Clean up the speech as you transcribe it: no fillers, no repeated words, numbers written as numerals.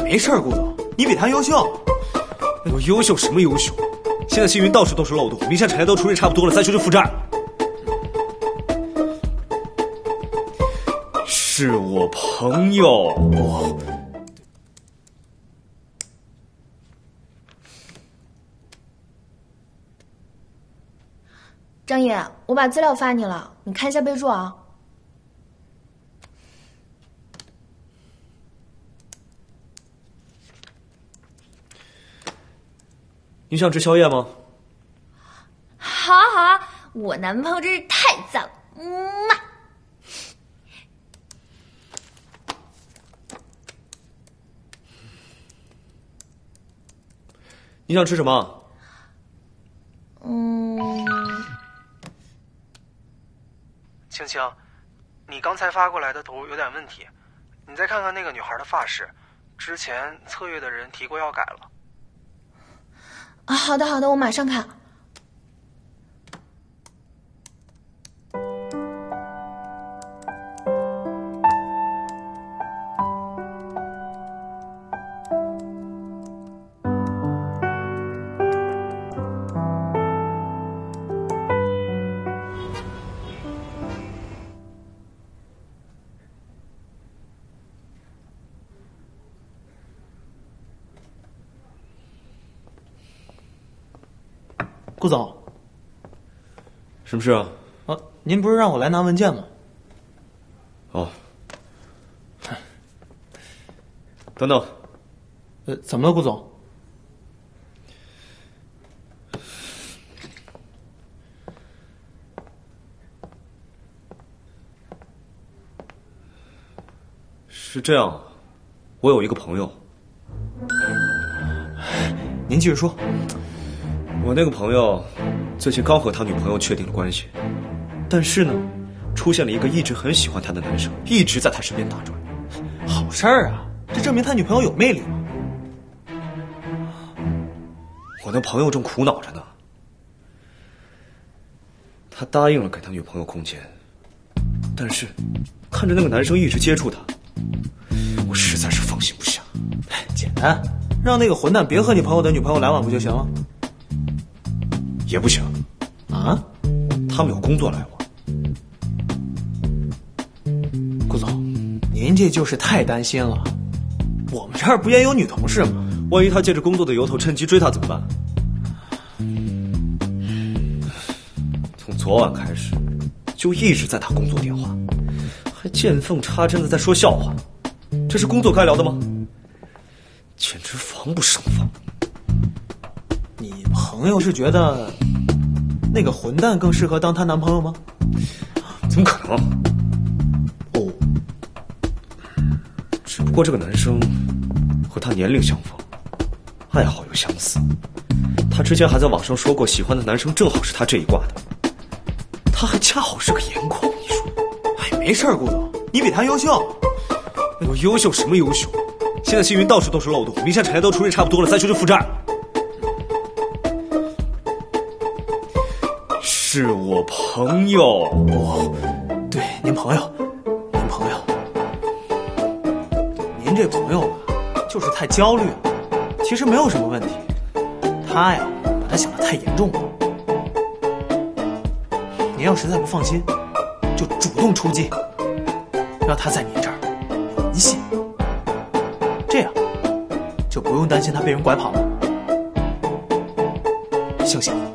没事儿，顾总，你比他优秀。 我优秀什么优秀？现在星云到处都是漏洞，名下产业都处理差不多了，再修就负债了。是我朋友， 张野，我把资料发你了，你看一下备注啊。 你想吃宵夜吗？ 好啊好啊，我男朋友真是太赞了，嘛。 你想吃什么？ 青青，你刚才发过来的图有点问题，你再看看那个女孩的发饰，之前测阅的人提过要改了。 啊，好的好的，我马上看。 顾总， 什么事啊？ 您不是让我来拿文件吗？ 哦，等等， 怎么了，顾总？ 是这样，我有一个朋友。 您继续说。 我那个朋友最近刚和他女朋友确定了关系，但是呢，出现了一个一直很喜欢他的男生，一直在他身边打转。 好事儿啊，这证明他女朋友有魅力嘛。 我那朋友正苦恼着呢，他答应了给他女朋友空间，但是看着那个男生一直接触他，我实在是放心不下。 简单，让那个混蛋别和你朋友的女朋友来往不就行了？ 也不行啊， 他们有工作来往。 顾总，您这就是太担心了。我们这儿不也有女同事吗？ 万一他借着工作的由头趁机追她怎么办？从昨晚开始，就一直在打工作电话，还见缝插针的在说笑话。这是工作该聊的吗？简直防不胜防。 你朋友是觉得那个混蛋更适合当她男朋友吗？ 怎么可能？ 哦， 只不过这个男生和他年龄相仿，爱好又相似。他之前还在网上说过，喜欢的男生正好是他这一挂的。他还恰好是个颜控，你说？ 哎，没事儿，顾总，你比他优秀。 我优秀什么优秀？现在星云到处都是漏洞，名下产业都处理差不多了，再修就负债了。是我朋友。 对，您朋友，您这朋友吧，就是太焦虑了。其实没有什么问题，他呀，把他想得太严重了。您要实在不放心，就主动出击，让他在您这儿稳下，这样就不用担心他被人拐跑了。相信我。